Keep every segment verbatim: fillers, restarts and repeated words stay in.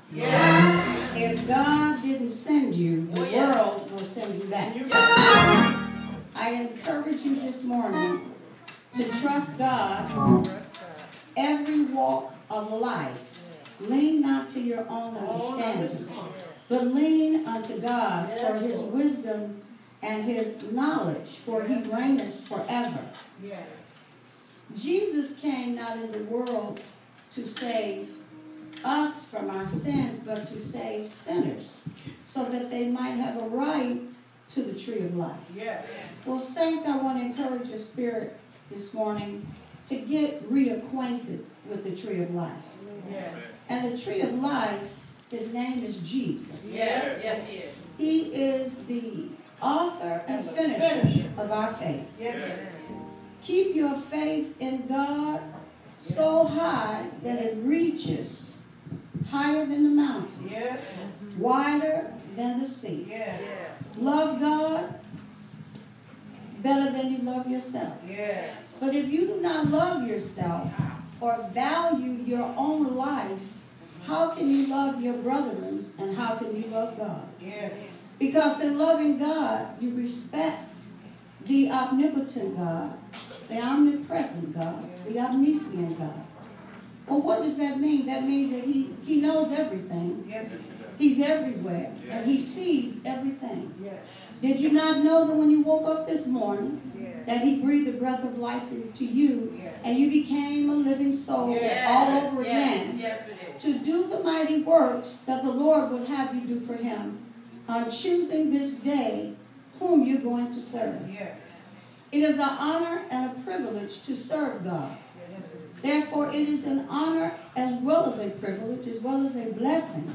Yes. If God didn't send you, the Oh, yes. world will send you back. I encourage you this morning to trust God every walk of life. Lean not to your own understanding, but lean unto God for his wisdom and his knowledge, for he reigneth forever. Jesus came not in the world to save us from our sins, but to save sinners, so that they might have a right to the tree of life. Well, saints, I want to encourage your spirit this morning to get reacquainted with the tree of life. And the tree of life, his name is Jesus. Yes, yes, he is. He is the author and finisher of our faith. Yes. Keep your faith in God so high that it reaches higher than the mountains, Yes. wider than the sea. Yes. Love God better than you love yourself. Yes. But if you do not love yourself or value your own life, how can you love your brethren and how can you love God? Yes. Because in loving God, you respect the omnipotent God, the omnipresent God, the omniscient God. Well, what does that mean? That means that he, he knows everything. Yes. He's everywhere, and he sees everything. Yes. Did you not know that when you woke up this morning, Yes. that he breathed a breath of life into you, Yes. and you became a living soul Yes. all over Yes. again Yes, we did. to do the mighty works that the Lord would have you do for him on choosing this day whom you're going to serve. Yes. It is an honor and a privilege to serve God. Yes. Therefore, it is an honor as well as a privilege, as well as a blessing,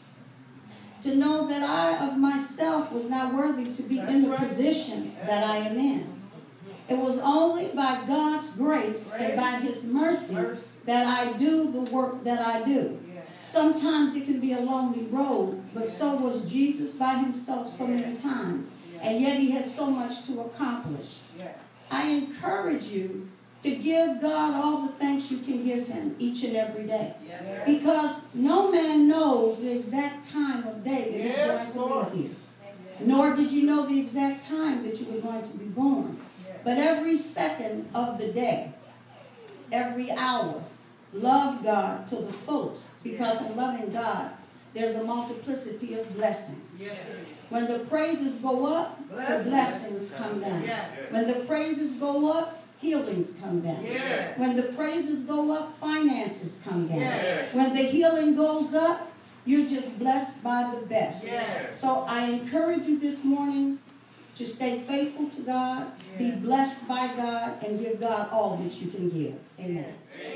to know that I of myself was not worthy to be That's in the right. position that I am in. It was only by God's grace and by his mercy Mercy. that I do the work that I do. Yes. Sometimes it can be a lonely road, but so was Jesus by himself so many times. And yet he had so much to accomplish. Yes. I encourage you to give God all the thanks you can give him each and every day. Yes. Because no man knows the exact time of day that he's Yes, going to Lord. live here. Nor did you know the exact time that you were going to be born. Yes. But every second of the day, every hour, love God to the fullest. Because in loving God, there's a multiplicity of blessings. Yes. When the praises go up, Blessings. the blessings come down. Yeah. When the praises go up, healings come down. Yeah. When the praises go up, finances come down. Yes. When the healing goes up, you're just blessed by the best. Yes. So I encourage you this morning to stay faithful to God, be Yes. blessed by God, and give God all that you can give. Amen. Amen.